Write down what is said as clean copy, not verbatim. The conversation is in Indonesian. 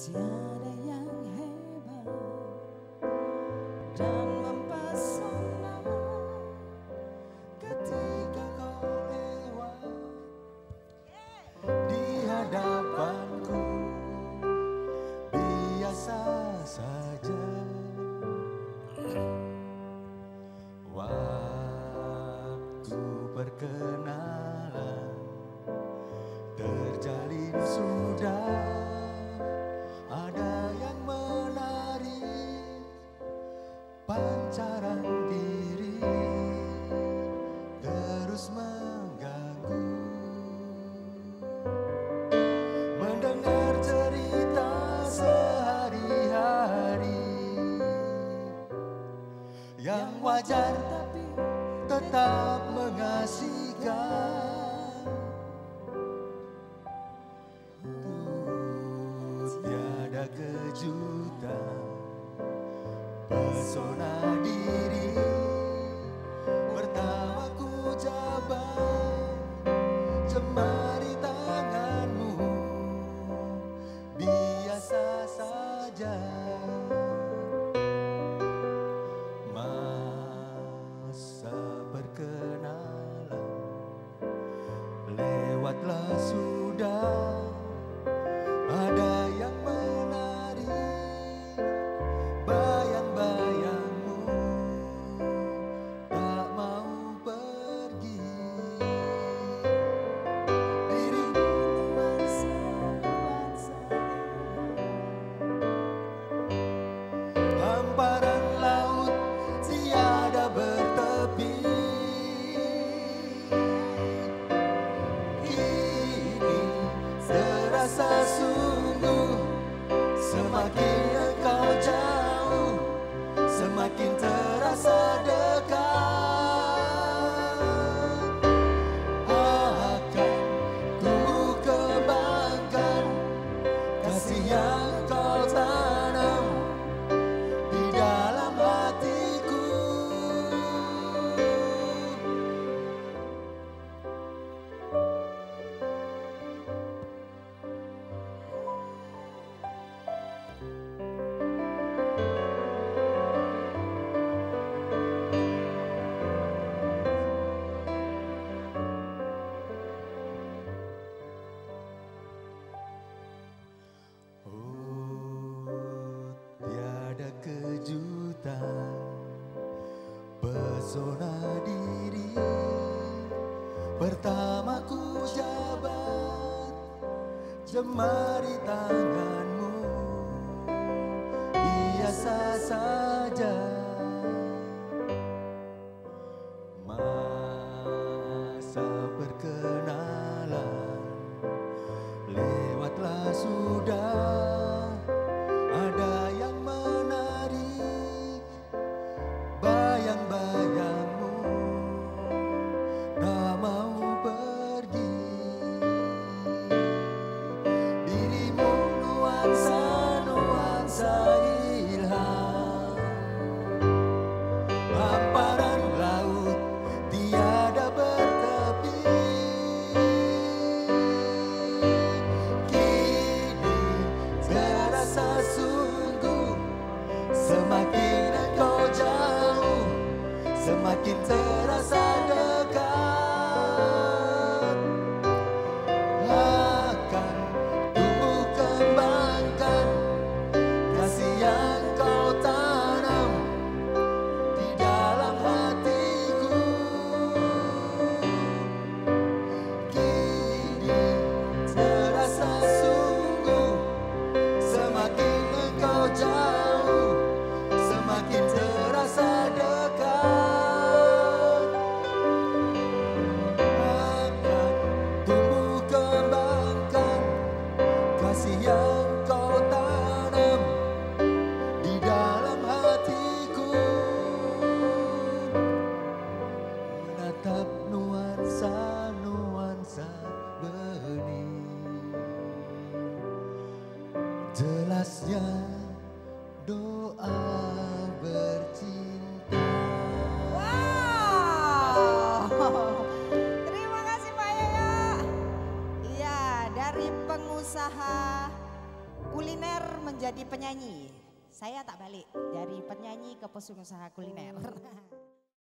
Tiada yang hebat dan mempesona ketika kau lewat di hadapanku. Biasa saja waktu perkenalan terjalin sudah. Ada yang menarik pancaran diri terus mengganggu. Mendengar cerita sehari-hari yang wajar tapi tetap mengasihkan. Kejutan pesona diri pertama ku jabat jemari tanganmu. Biasa saja masa perkenalan lewatlah sudah. Ada yang bayang-bayangmu tak mau pergi. Dirimu nuansa-nuansa hamparan laut tiada bertepi. Kini terasa sungguh semakin engkau jauh semakin terasa dekat. Akan tumbuh kembangkan kasih yang kau tanam di dalam hatiku. Kejutan pesona diri pertama ku jabat jemari tanganmu. Biasa saja masa perkenalan lewatlah sudah. Ada yang menarik bayang-bayangmu tak mau pergi. Dirimu nuansa-nuansa ilham hamparan laut tiada bertepi. Kini terasa sungguh semakin engkau jauh semakin terasa dekat. Akan tumbuh kembangkan kasih yang kau tanam di dalam hatiku. Kini terasa sungguh semakin engkau jauh semakin terasa dekat. Akan tumbuh kembangkan kasih yang kau tanam di dalam hatiku. Menatap nuansa-nuansa benih jelasnya doa bercinta. Wow, terima kasih Pak Yoyo. Iya, dari pengusaha kuliner menjadi penyanyi. Saya tak balik dari penyanyi ke pengusaha kuliner.